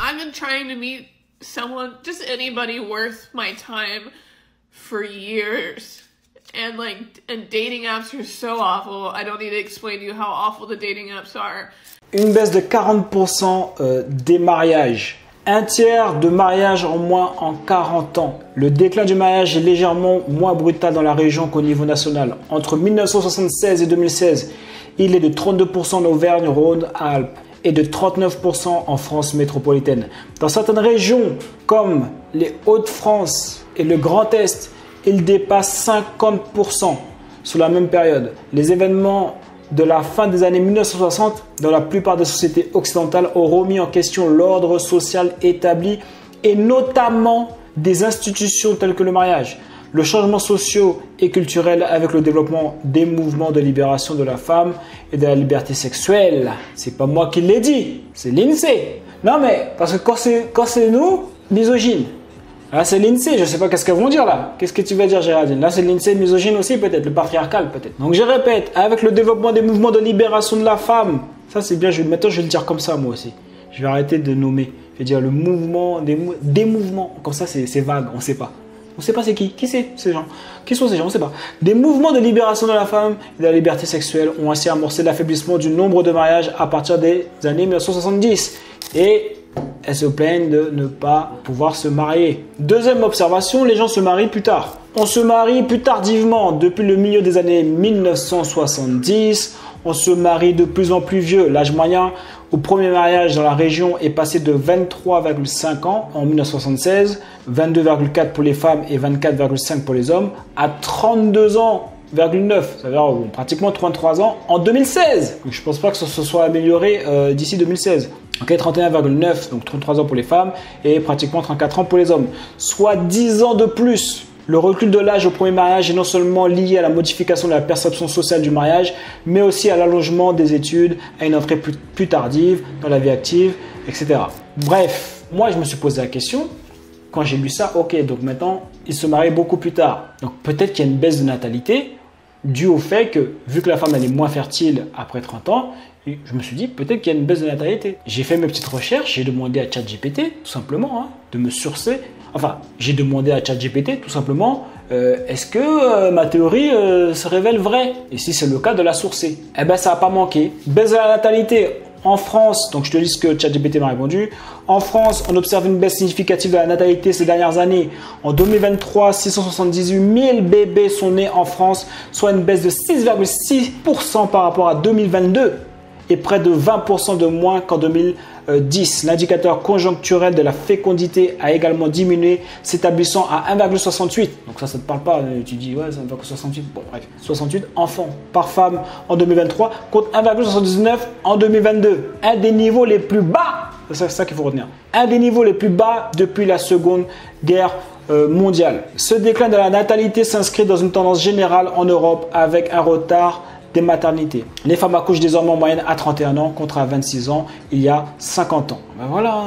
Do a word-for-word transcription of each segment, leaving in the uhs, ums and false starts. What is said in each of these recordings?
I've been trying to meet someone, just anybody worth my time for years. And like, and dating apps are so awful. I don't need to explain to you how awful the dating apps are. Une baisse de quarante pour cent euh, des mariages. Un tiers de mariages en moins en quarante ans. Le déclin du mariage est légèrement moins brutal dans la région qu'au niveau national. Entre mille neuf cent soixante-seize et deux mille seize, il est de trente-deux pour cent en Auvergne-Rhône-Alpes et de trente-neuf pour cent en France métropolitaine. Dans certaines régions comme les Hauts-de-France et le Grand Est, il dépasse cinquante pour cent sur la même période. Les événements de la fin des années mille neuf cent soixante dans la plupart des sociétés occidentales ont remis en question l'ordre social établi et notamment des institutions telles que le mariage. Le changement social et culturel avec le développement des mouvements de libération de la femme et de la liberté sexuelle. C'est pas moi qui l'ai dit, c'est l'INSEE. Non mais, parce que quand c'est, quand c'est nous, misogyne. Là c'est l'INSEE, je sais pas qu'est-ce qu'elles vont dire là. Qu'est-ce que tu vas dire Géraldine? Là c'est l'INSEE misogyne aussi peut-être, le patriarcal peut-être. Donc je répète, avec le développement des mouvements de libération de la femme, ça c'est bien, je, maintenant je vais le dire comme ça moi aussi. Je vais arrêter de nommer, je vais dire le mouvement, des, mou des mouvements, comme ça c'est vague, on sait pas. On ne sait pas c'est qui. Qui c'est ces gens? Qui sont ces gens? On ne sait pas. Des mouvements de libération de la femme et de la liberté sexuelle ont ainsi amorcé l'affaiblissement du nombre de mariages à partir des années mille neuf cent soixante-dix. Et elles se plaignent de ne pas pouvoir se marier. Deuxième observation, les gens se marient plus tard. On se marie plus tardivement. Depuis le milieu des années mille neuf cent soixante-dix, on se marie de plus en plus vieux. L'âge moyen au premier mariage dans la région est passé de vingt-trois virgule cinq ans en mille neuf cent soixante-seize, vingt-deux virgule quatre pour les femmes et vingt-quatre virgule cinq pour les hommes, à trente-deux ans virgule neuf, ça veut dire bon, pratiquement trente-trois ans en deux mille seize. Donc, je ne pense pas que ça se soit amélioré euh, d'ici deux mille seize. Okay, trente et un virgule neuf, donc trente-trois ans pour les femmes et pratiquement trente-quatre ans pour les hommes, soit dix ans de plus. Le recul de l'âge au premier mariage est non seulement lié à la modification de la perception sociale du mariage, mais aussi à l'allongement des études, à une entrée plus, plus tardive dans la vie active, et cetera. Bref, moi je me suis posé la question, quand j'ai lu ça, ok, donc maintenant ils se marient beaucoup plus tard. Donc peut-être qu'il y a une baisse de natalité due au fait que, vu que la femme elle est moins fertile après trente ans, je me suis dit peut-être qu'il y a une baisse de natalité. J'ai fait mes petites recherches, j'ai demandé à ChatGPT, tout simplement, hein, de me sourcer. Enfin, j'ai demandé à ChatGPT tout simplement, euh, est-ce que euh, ma théorie euh, se révèle vraie? Et si c'est le cas, de la sourcer. Eh bien, ça n'a pas manqué. Baisse de la natalité en France, donc je te lis ce que ChatGPT m'a répondu. En France, on observe une baisse significative de la natalité ces dernières années. En deux mille vingt-trois, six cent soixante-dix-huit mille bébés sont nés en France, soit une baisse de six virgule six pour cent par rapport à deux mille vingt-deux. Et près de vingt pour cent de moins qu'en deux mille dix. L'indicateur conjoncturel de la fécondité a également diminué, s'établissant à un virgule soixante-huit. Donc ça, ça ne te parle pas. Tu dis, ouais, ça ne va que soixante-huit. Bon, bref, soixante-huit enfants par femme en deux mille vingt-trois contre un virgule soixante-dix-neuf en deux mille vingt-deux. Un des niveaux les plus bas, c'est ça qu'il faut retenir, un des niveaux les plus bas depuis la Seconde Guerre euh, mondiale. Ce déclin de la natalité s'inscrit dans une tendance générale en Europe avec un retard des maternités. Les femmes accouchent désormais en moyenne à trente et un ans contre à vingt-six ans il y a cinquante ans. Ben voilà,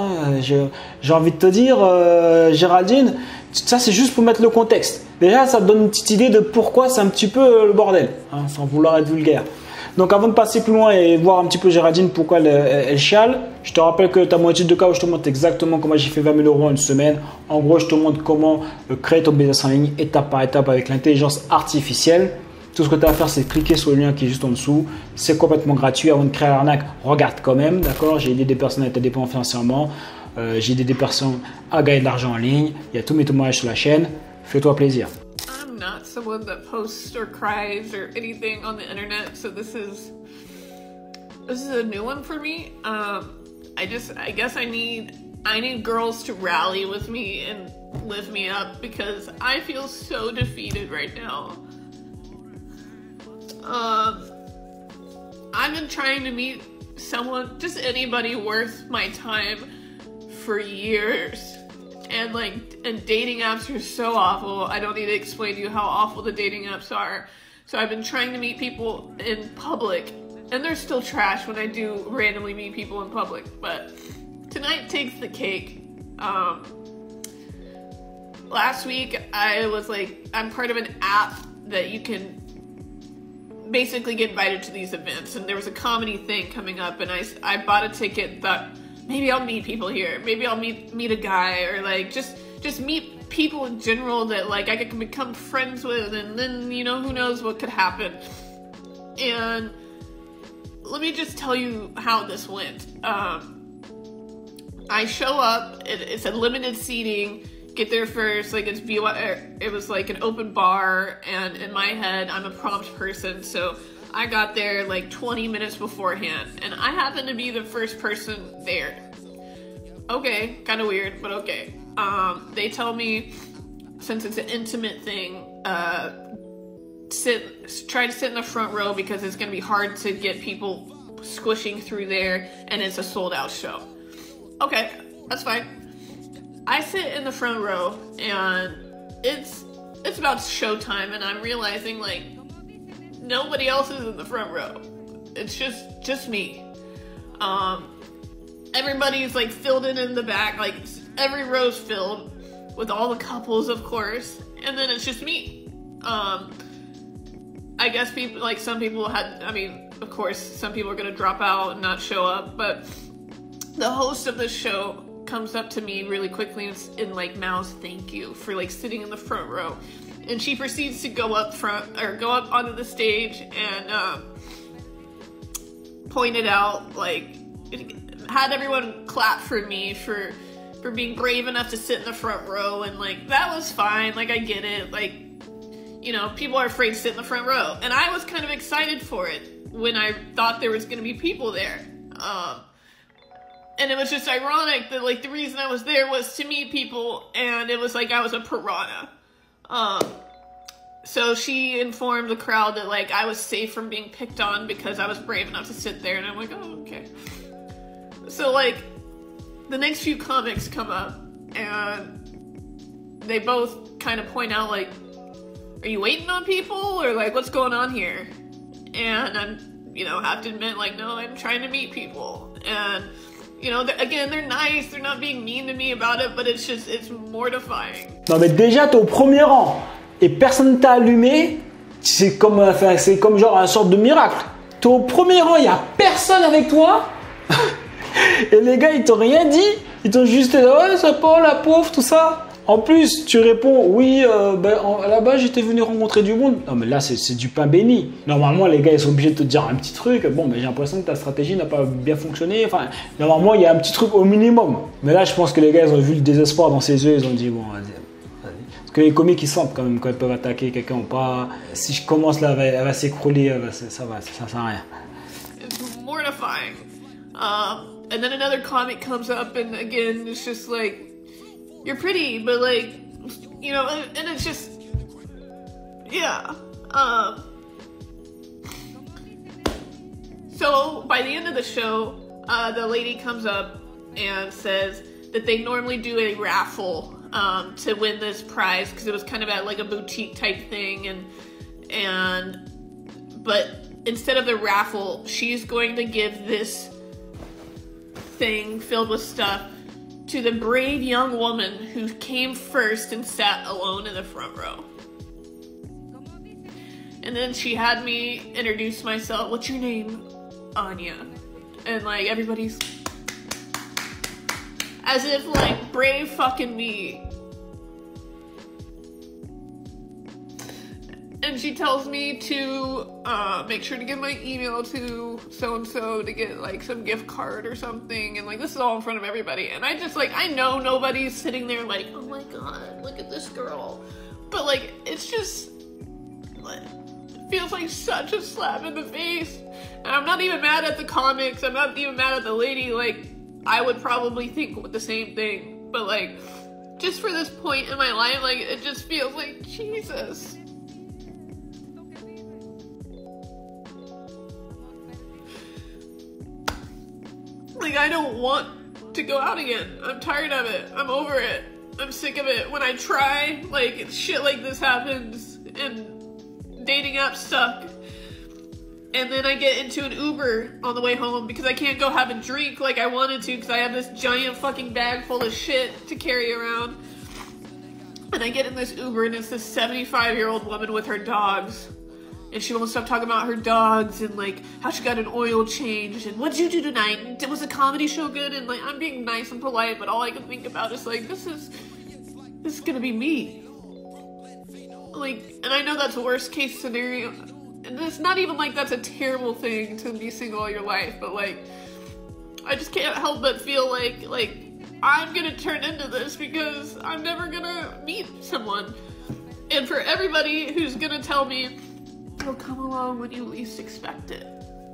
j'ai envie de te dire, euh, Géraldine, ça c'est juste pour mettre le contexte. Déjà, ça te donne une petite idée de pourquoi c'est un petit peu euh, le bordel, hein, sans vouloir être vulgaire. Donc avant de passer plus loin et voir un petit peu Géraldine pourquoi elle, elle, elle chiale, je te rappelle que tu as mon étude de cas où je te montre exactement comment j'ai fait vingt mille euros en une semaine. En gros, je te montre comment euh, créer ton business en ligne étape par étape avec l'intelligence artificielle. Tout ce que tu as à faire, c'est cliquer sur le lien qui est juste en dessous. C'est complètement gratuit. Avant de créer l'arnaque, regarde quand même, d'accord? J'ai aidé des personnes à être indépendantes financièrement. Euh, J'ai aidé des personnes à gagner de l'argent en ligne. Il y a tous mes témoignages sur la chaîne. Fais-toi plaisir. I'm not someone that posts or cries or anything on the internet, so this is this is a new one for me. Um, I just, I guess I need, I need girls to rally with me and lift me up because I feel so defeated right now. Um, I've been trying to meet someone, just anybody worth my time for years. And like, and dating apps are so awful. I don't need to explain to you how awful the dating apps are. So I've been trying to meet people in public, and they're still trash when I do randomly meet people in public. But tonight takes the cake. Um, last week I was like, I'm part of an app that you can basically get invited to these events, and there was a comedy thing coming up, and I, I bought a ticket that maybe I'll meet people here. Maybe I'll meet meet a guy, or like just just meet people in general that like I could become friends with, and then, you know, who knows what could happen. And let me just tell you how this went. Um, I show up, it, it's a limited seating, get there first, like it's B Y, it was like an open bar, and in my head, I'm a prompt person, so I got there like twenty minutes beforehand, and I happened to be the first person there. Okay, kind of weird, but okay. Um, they tell me, since it's an intimate thing, uh, sit, try to sit in the front row because it's going to be hard to get people squishing through there, and it's a sold out show. Okay, that's fine. I sit in the front row, and it's, it's about showtime, and I'm realizing, like, nobody else is in the front row. It's just, just me. Um, everybody's like filled in in the back, like every row's filled with all the couples, of course, and then it's just me. Um, I guess people, like some people had, I mean, of course, some people are gonna drop out and not show up, but the host of the show comes up to me really quickly and, and like mouths thank you for like sitting in the front row. And she proceeds to go up front, or go up onto the stage and um, pointed out, like, had everyone clap for me for for being brave enough to sit in the front row, and like that was fine. Like I get it. Like, you know, people are afraid to sit in the front row, and I was kind of excited for it when I thought there was going to be people there. Um, and it was just ironic that like the reason I was there was to meet people, and it was like I was a piranha. Um, so she informed the crowd that like I was safe from being picked on because I was brave enough to sit there, and I'm like, oh, okay. So like, the next few comics come up, and they both kind of point out like, are you waiting on people, or like, what's going on here? And I'm, you know, have to admit, like, no, I'm trying to meet people. And, you know, they're, again, they're nice, they're not being mean to me about it, but it's just, it's mortifying. Non mais déjà, t'es au premier rang, et personne t'a allumé, c'est comme, enfin, c'est comme genre une sorte de miracle. T'es au premier rang, il n'y a personne avec toi, et les gars, ils t'ont rien dit, ils t'ont juste dit, ouais, ça pas, la pauvre, tout ça. En plus, tu réponds, oui, euh, ben, là-bas, j'étais venu rencontrer du monde. Non, mais là, c'est du pain béni. Normalement, les gars, ils sont obligés de te dire un petit truc. Bon, mais j'ai l'impression que ta stratégie n'a pas bien fonctionné. Enfin, normalement, il y a un petit truc au minimum. Mais là, je pense que les gars, ils ont vu le désespoir dans ses yeux. Ils ont dit, bon, vas-y. Vas Parce que les comiques, ils sentent quand même quand ils peuvent attaquer quelqu'un ou pas. Si je commence là, elle va, elle va s'écrouler. Ça va, ça sert à rien. It's mortifying. Um, and then another comic comes up, and again, it's just like, you're pretty, but like, you know, and, and it's just, yeah. Um, so by the end of the show, uh, the lady comes up and says that they normally do a raffle um, to win this prize, because it was kind of at like a boutique type thing, and and but instead of the raffle, she's going to give this thing filled with stuff to the brave young woman who came first and sat alone in the front row. And then she had me introduce myself. What's your name? Anya. And like everybody's as if like brave fucking me. And she tells me to uh, make sure to give my email to so-and-so to get like some gift card or something. And like, this is all in front of everybody. And I just like, I know nobody's sitting there like, oh my God, look at this girl. But like, it's just, it feels like such a slap in the face. And I'm not even mad at the comics. I'm not even mad at the lady. Like, I would probably think the same thing. But like, just for this point in my life, like, it just feels like, Jesus. Like, I don't want to go out again. I'm tired of it. I'm over it. I'm sick of it. When I try, like, shit like this happens, and dating apps suck. And then I get into an Uber on the way home because I can't go have a drink like I wanted to because I have this giant fucking bag full of shit to carry around. And I get in this Uber, and it's this seventy-five-year-old woman with her dogs. And she won't stop talking about her dogs and like how she got an oil change and what'd you do tonight? And was the comedy show good? And like I'm being nice and polite, but all I can think about is like this is this is gonna be me. Like, and I know that's a worst case scenario. And it's not even like that's a terrible thing to be single all your life, but like I just can't help but feel like like I'm gonna turn into this because I'm never gonna meet someone. And for everybody who's gonna tell me it'll come along when you least expect it,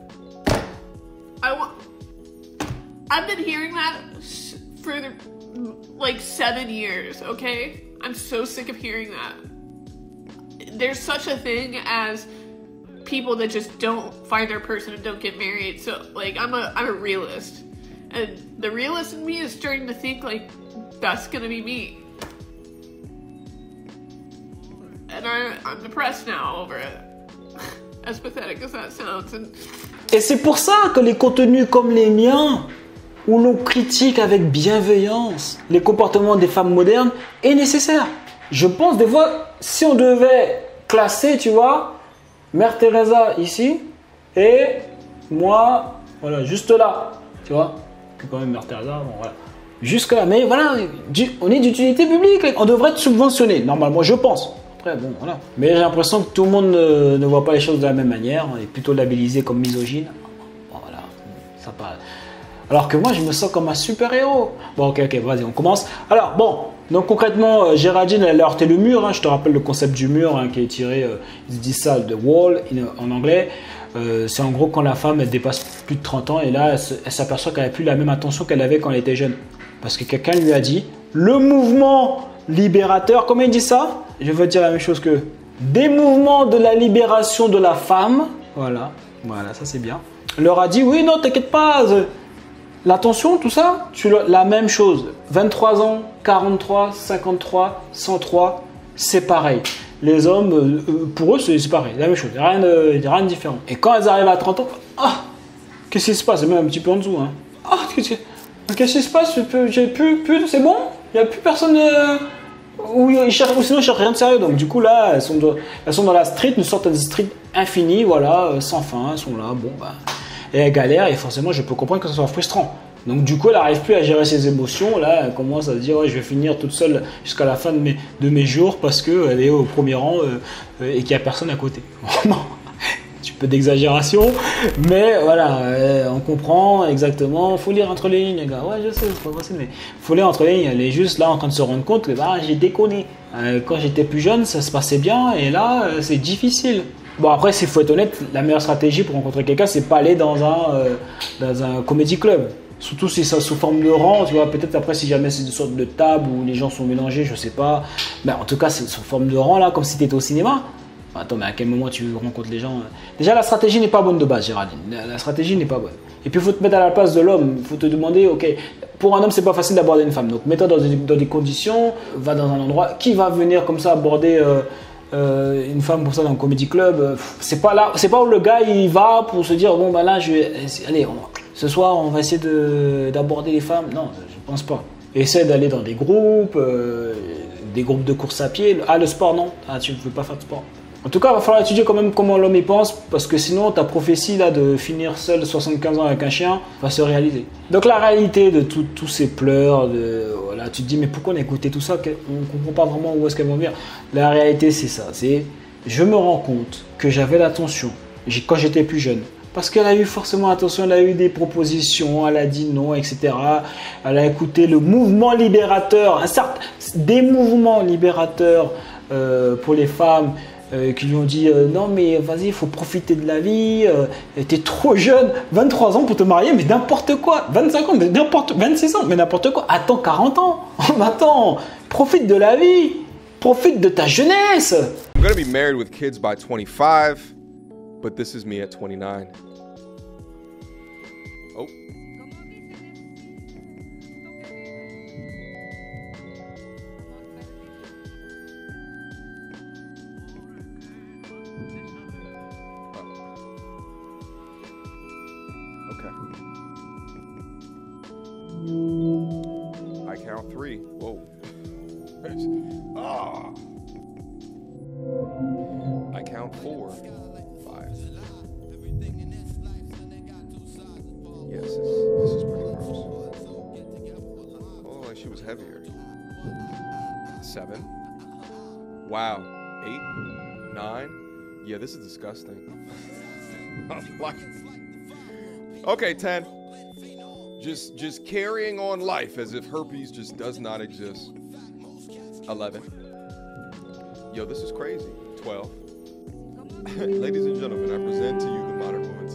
I want. I've been hearing that for like seven years. Okay, I'm so sick of hearing that. There's such a thing as people that just don't find their person and don't get married. So like I'm a I'm a realist, and the realist in me is starting to think like that's gonna be me, and I I'm depressed now over it. As pathetic as that sounds. And... Et c'est pour ça que les contenus comme les miens, où l'on critique avec bienveillance les comportements des femmes modernes, est nécessaire. Je pense des fois, si on devait classer, tu vois, Mère Teresa ici, et moi, voilà, juste là, tu vois, que quand même Mère Teresa, bon voilà, jusque là, mais voilà, on est d'utilité publique, on devrait être subventionné, normalement, je pense. Après, bon, voilà. Mais j'ai l'impression que tout le monde ne, ne voit pas les choses de la même manière, on est plutôt labellisé comme misogyne. Bon, voilà, ça parle. Alors que moi, je me sens comme un super-héros. Bon, ok, ok, vas-y, on commence. Alors, bon, donc concrètement, Géraldine, elle a heurté le mur. Hein, je te rappelle le concept du mur hein, qui est tiré, euh, ils disent ça, de wall en anglais. Euh, c'est en gros quand la femme, elle dépasse plus de trente ans et là, elle s'aperçoit qu'elle n'a plus la même attention qu'elle avait quand elle était jeune. Parce que quelqu'un lui a dit, le mouvement libérateur, comment il dit ça? Je veux dire la même chose que des mouvements de la libération de la femme. Voilà, voilà, ça c'est bien. Leur a dit, oui, non, t'inquiète pas. L'attention, tout ça, tu la même chose. vingt-trois ans, quarante-trois, cinquante-trois, cent trois, c'est pareil. Les hommes, pour eux, c'est pareil, la même chose, il n'y a rien de, rien de différent. Et quand elles arrivent à trente ans, ah, qu'est-ce qui se passe? Même un petit peu en dessous. Hein. Ah, qu'est-ce qui se passe? J'ai plus, plus c'est bon? Il n'y a plus personne. Euh, ou, ils cherchent, ou sinon, ils cherchent rien de sérieux. Donc, du coup, là, elles sont, de, elles sont dans la street, une sorte de street infinie, voilà, sans fin, elles sont là, bon, bah. Et elle galère, et forcément, je peux comprendre que ce soit frustrant. Donc, du coup, elle n'arrive plus à gérer ses émotions. Là, elle commence à se dire, ouais, je vais finir toute seule jusqu'à la fin de mes, de mes jours parce qu'elle est au premier rang euh, et qu'il n'y a personne à côté. Vraiment, un petit peu d'exagération, mais voilà, euh, on comprend exactement. Il faut lire entre les lignes, les gars. Ouais, je sais, c'est pas facile, mais il faut lire entre les lignes. Elle est juste là en train de se rendre compte que bah, j'ai déconné. Euh, quand j'étais plus jeune, ça se passait bien, et là, euh, c'est difficile. Bon, après, s'il faut être honnête, la meilleure stratégie pour rencontrer quelqu'un, c'est pas aller dans un, euh, dans un comedy club. Surtout si c'est sous forme de rang, tu vois. Peut-être après, si jamais c'est une sorte de table où les gens sont mélangés, je sais pas. Mais en tout cas, c'est sous forme de rang, là, comme si tu étais au cinéma. Enfin, attends, mais à quel moment tu rencontres les gens? Déjà, la stratégie n'est pas bonne de base, Géraldine. La stratégie n'est pas bonne. Et puis, il faut te mettre à la place de l'homme. Il faut te demander, ok, pour un homme, c'est pas facile d'aborder une femme. Donc, mets-toi dans, dans des conditions, va dans un endroit. Qui va venir comme ça aborder. Euh, Euh, une femme pour ça dans un comedy club, c'est pas là, c'est pas où le gars il va pour se dire bon bah là je vais, allez, on, ce soir on va essayer de, d'aborder les femmes. Non, je pense pas. Essaie d'aller dans des groupes, euh, des groupes de course à pied. Ah, le sport non, ah tu ne veux pas faire de sport. En tout cas, il va falloir étudier quand même comment l'homme y pense, parce que sinon ta prophétie là de finir seul soixante-quinze ans avec un chien va se réaliser. Donc la réalité de tous ces pleurs, de, voilà, tu te dis mais pourquoi on a écouté tout ça? On ne comprend pas vraiment où est-ce qu'elles vont venir. La réalité c'est ça, c'est je me rends compte que j'avais l'attention quand j'étais plus jeune. Parce qu'elle a eu forcément attention, elle a eu des propositions, elle a dit non, et cetera. Elle a écouté le mouvement libérateur, un certain, des mouvements libérateurs euh, pour les femmes. Euh, qui lui ont dit euh, non mais vas-y, il faut profiter de la vie, euh, t'es trop jeune, vingt-trois ans pour te marier, mais n'importe quoi, vingt-cinq ans, mais n'importe, vingt-six ans, mais n'importe quoi, attends quarante ans, attends, profite de la vie, profite de ta jeunesse. I'm gonna be married with kids by twenty-five, but this is me at twenty-nine. Oh. I count three. Whoa. Ah. I count four. Yes, this, this is pretty gross. Oh, she was heavier. Seven. Wow. Eight. Nine. Yeah, this is disgusting. Okay, ten. Just, just carrying on life as if herpes just does not exist. eleven. Yo, this is crazy. twelve. Ladies and gentlemen, I present to you the modern woman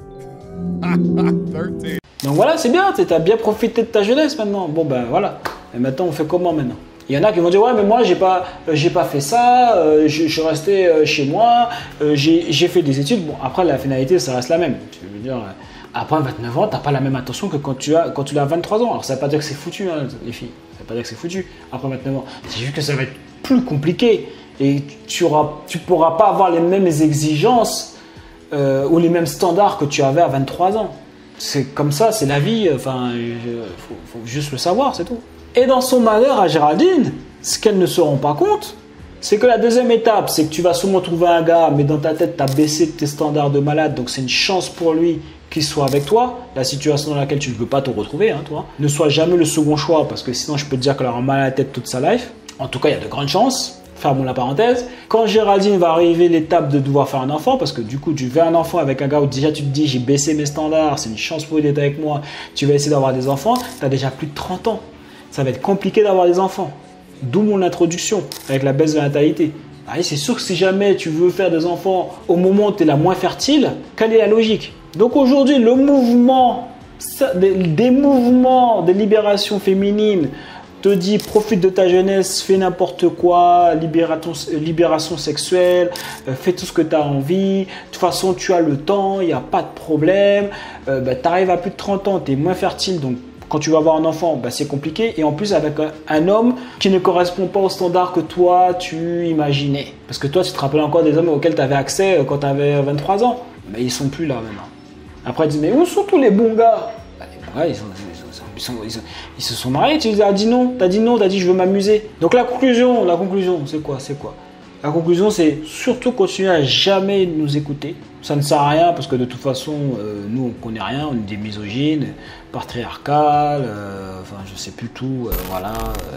today. thirteen. Donc voilà, c'est bien, tu as bien profité de ta jeunesse maintenant. Bon ben voilà. Et maintenant, on fait comment maintenant? Il y en a qui vont dire ouais mais moi j'ai pas euh, j'ai pas fait ça, euh, je, je suis resté euh, chez moi, euh, j'ai fait des études. Bon après la finalité ça reste la même. Tu veux dire euh, après vingt-neuf ans t'as pas la même attention que quand tu as quand tu as vingt-trois ans. Alors ça veut pas dire que c'est foutu hein, les filles, ça veut pas dire que c'est foutu après vingt-neuf ans. C'est juste que ça va être plus compliqué et tu auras tu pourras pas avoir les mêmes exigences euh, ou les mêmes standards que tu avais à vingt-trois ans. C'est comme ça, c'est la vie. Enfin il faut, faut juste le savoir, c'est tout. Et dans son malheur à Géraldine, ce qu'elles ne se rend pas compte, c'est que la deuxième étape, c'est que tu vas sûrement trouver un gars, mais dans ta tête, tu as baissé tes standards de malade, donc c'est une chance pour lui qu'il soit avec toi. La situation dans laquelle tu ne peux pas te retrouver, hein, toi. Ne sois jamais le second choix, parce que sinon, je peux te dire qu'elle aura mal à la tête toute sa life. En tout cas, il y a de grandes chances. Fermons la parenthèse. Quand Géraldine va arriver l'étape de devoir faire un enfant, parce que du coup, tu veux un enfant avec un gars où déjà tu te dis, j'ai baissé mes standards, c'est une chance pour lui d'être avec moi, tu vas essayer d'avoir des enfants, tu as déjà plus de trente ans. Ça va être compliqué d'avoir des enfants. D'où mon introduction avec la baisse de la natalité. C'est sûr que si jamais tu veux faire des enfants au moment où tu es la moins fertile, quelle est la logique? Donc aujourd'hui, le mouvement, des, des mouvements de libération féminine te dit profite de ta jeunesse, fais n'importe quoi, libération, libération sexuelle, euh, fais tout ce que tu as envie. De toute façon, tu as le temps, il n'y a pas de problème. Euh, bah, tu arrives à plus de trente ans, tu es moins fertile, donc quand tu vas avoir un enfant, bah, c'est compliqué. Et en plus, avec un, un homme qui ne correspond pas aux standards que toi, tu imaginais. Parce que toi, tu te rappelles encore des hommes auxquels tu avais accès quand tu avais vingt-trois ans. Mais ils ne sont plus là maintenant. Après, ils disent, mais où sont tous les bons gars? Bah, les bons gars, ils, sont, ils, sont, ils, sont, ils, sont, ils se sont mariés. Tu as dit non, tu as dit non, tu as dit je veux m'amuser. Donc la conclusion, la conclusion, c'est quoi? C'est quoi? La conclusion, c'est surtout continuer à jamais nous écouter. Ça ne sert à rien parce que de toute façon, euh, nous, on ne connaît rien, on est des misogynes, patriarcales, euh, enfin, je ne sais plus tout, euh, voilà.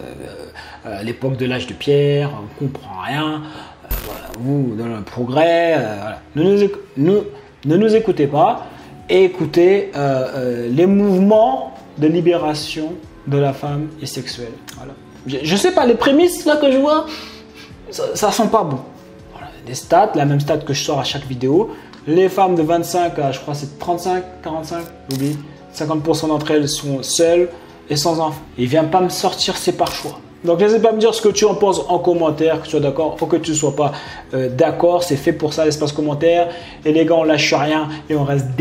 Euh, à l'époque de l'âge de pierre, on ne comprend rien. Euh, voilà, vous, dans le progrès, euh, voilà. ne, nous, nous, ne nous écoutez pas et écoutez euh, euh, les mouvements de libération de la femme et sexuelle. Voilà. Je ne sais pas, les prémices là que je vois, ça, ça sent pas bon. Voilà, des stats, la même stat que je sors à chaque vidéo. Les femmes de vingt-cinq à, je crois, c'est trente-cinq, quarante-cinq, j'oublie. cinquante pour cent d'entre elles sont seules et sans enfants. Et viens pas me sortir, c'est par choix. Donc n'hésite pas à me dire ce que tu en penses en commentaire, que tu sois d'accord ou que tu ne sois pas euh, d'accord. C'est fait pour ça, l'espace commentaire. Et les gars, on lâche rien et on reste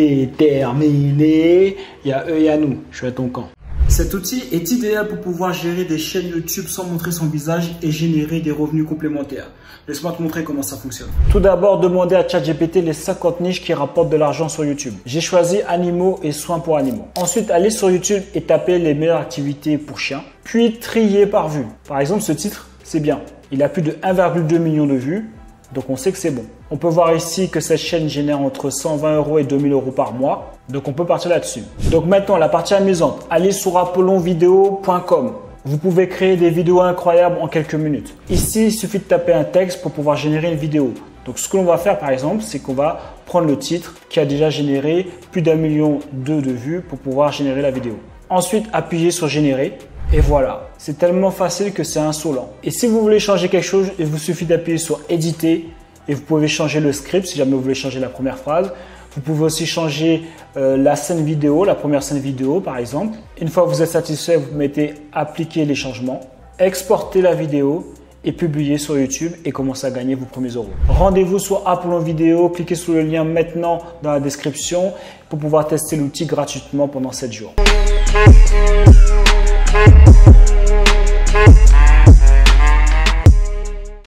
déterminés. Il y a eux et il y a nous. Je suis à ton camp. Cet outil est idéal pour pouvoir gérer des chaînes YouTube sans montrer son visage et générer des revenus complémentaires. Laisse-moi te montrer comment ça fonctionne. Tout d'abord, demandez à ChatGPT les cinquante niches qui rapportent de l'argent sur YouTube. J'ai choisi animaux et soins pour animaux. Ensuite, allez sur YouTube et tapez les meilleures activités pour chiens. Puis triez par vue. Par exemple, ce titre, c'est bien. Il a plus de un virgule deux million de vues. Donc on sait que c'est bon. On peut voir ici que cette chaîne génère entre cent vingt euros et deux mille euros par mois. Donc on peut partir là-dessus. Donc maintenant, la partie amusante. Allez sur apollon vidéo point com. Vous pouvez créer des vidéos incroyables en quelques minutes. Ici, il suffit de taper un texte pour pouvoir générer une vidéo. Donc ce que l'on va faire par exemple, c'est qu'on va prendre le titre qui a déjà généré plus d'un million deux de vues pour pouvoir générer la vidéo. Ensuite, appuyez sur générer. Et voilà, c'est tellement facile que c'est insolent. Et si vous voulez changer quelque chose, il vous suffit d'appuyer sur éditer et vous pouvez changer le script si jamais vous voulez changer la première phrase. Vous pouvez aussi changer euh, la scène vidéo, la première scène vidéo par exemple. Une fois que vous êtes satisfait, vous mettez appliquer les changements, exportez la vidéo et publier sur YouTube et commencer à gagner vos premiers euros. Rendez-vous sur Apollon Vidéo, cliquez sur le lien maintenant dans la description pour pouvoir tester l'outil gratuitement pendant sept jours. We'll be right back.